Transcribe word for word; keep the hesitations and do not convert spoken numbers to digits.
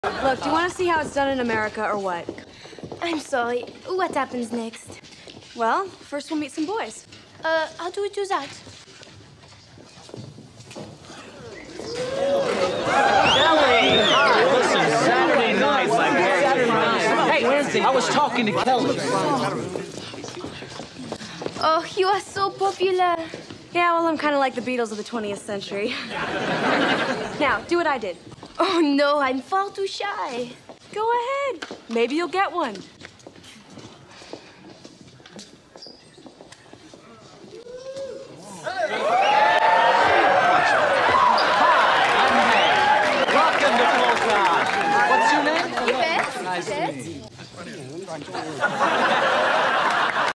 Look, do you want to see how it's done in America or what? I'm sorry. What happens next? Well, first we'll meet some boys. Uh, how do we do that? Kelly! Hi, listen, Saturday night, my Saturday night. Hey, Wednesday, I was talking to Kelly. Oh, you are so popular. Yeah, well, I'm kind of like the Beatles of the twentieth century. Now, do what I did. Oh, no, I'm far too shy. Go ahead. Maybe you'll get one. Welcome to Polka. What's your name? Yvette? Nice to Yvette? meet you.